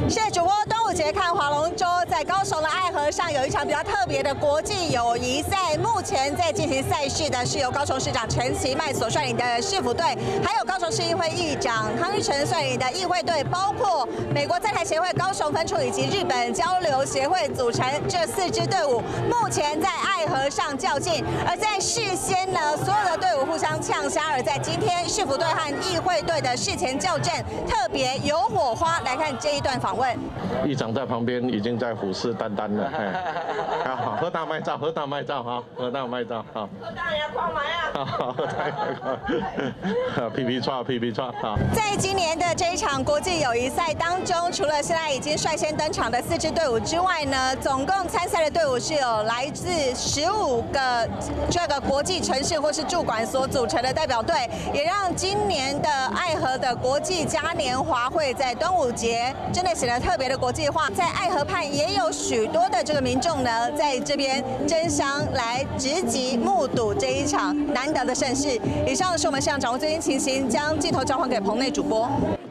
是主播端午节看划龙舟，在高雄的爱河上有一场比较特别的国际友谊赛。目前在进行赛事的是由高雄市长陈其迈所率领的市府队，还有高雄市议会议长汤玉成率领的议会队，包括美国在台协会高雄分处以及日本交流协会组成这4支队伍，目前在爱河上较劲。而在事先呢，所有的队伍互相呛虾，而在今天市府队和议会队的事前校正，特别有火花。来看这一段访问。 议长在旁边已经在虎视眈眈了，好，喝大麦照，喝大麦照，好，喝大麦照，好。喝大也快买啊！好，喝大也皮皮串，好。 在今年的这一场国际友谊赛当中，除了现在已经率先登场的4支队伍之外呢，总共参赛的队伍是有来自15个这个国际城市或是驻馆所组成的代表队，也让今年的爱河的国际嘉年华会在端午节真的显得特别的国际化。在爱河畔也有许多的这个民众呢，在这边争相来直击目睹这一场难得的盛事。以上是我们现场掌握最新情形，将镜头交还给棚内主播。